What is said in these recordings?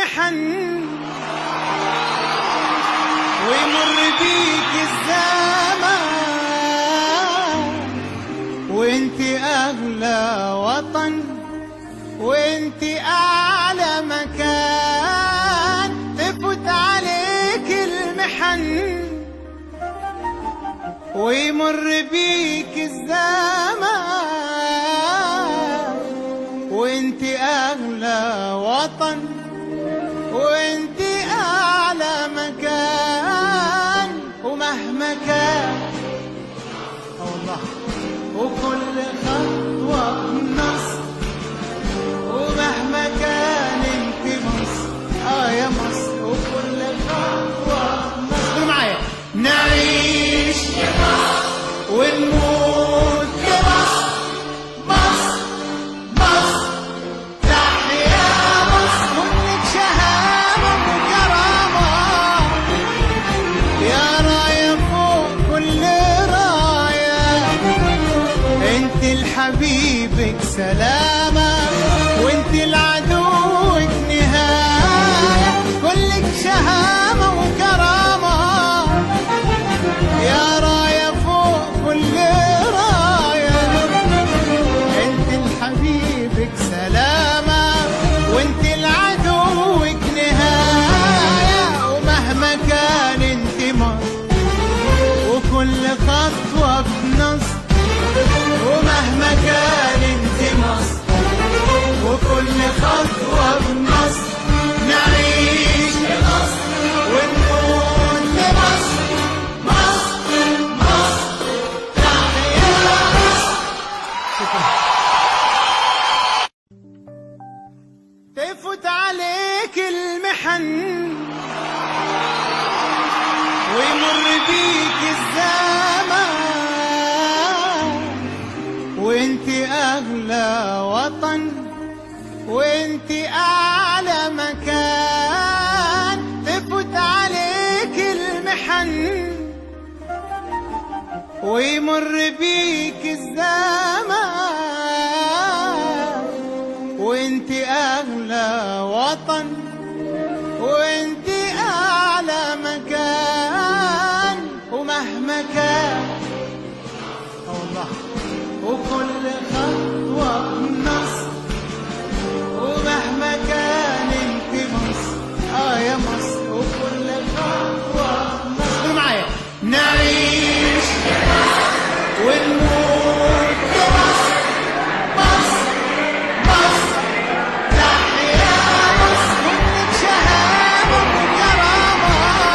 المحن ويمر بيك الزمان وانت اغلى وطن وانت اعلى مكان تفوت عليك المحن ويمر بيك الزمان وانت اغلى وطن وانت اعلى مكان ومهما كان والله وكل خطوة بنصر ومهما كان انت مصر يا مصر وكل خطوة بنصر معايا نعيش يا مصر ونموت يا مصر مصر مصر تحيا مصر منك شهامة وكرامة يا راية فوق كل راية انت لحبيبك سلامة وانت لعدوك نهاية كلك شهامة وكرامة يا راية فوق كل راية انت لحبيبك سلامة وانت لعدوك نهاية ومهما كان انت مصر وكل خطوة بنصر ومهما كان انت مصر وكل خطوة بنصر نعيش لمصر ونموت لمصر مصر مصر تحيا مصر. تفوت عليك المحن ويمر بيك الزمان وانت اغلى وطن وانت اعلى مكان تفوت عليك المحن ويمر بيك الزمان وانت اغلى وطن وانت اعلى مكان ومهما كان والله وكل خطوة بنصر ومهما كان انت مصر يا مصر وكل خطوة بنصر معايا نعيش يا مصر ونموت يا مصر مصر مصر تحيا مصر منك شهامة وكرامة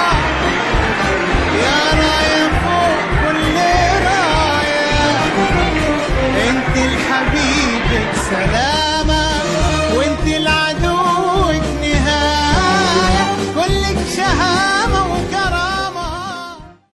يا راية فوق كل راية انت لحبيبك سلام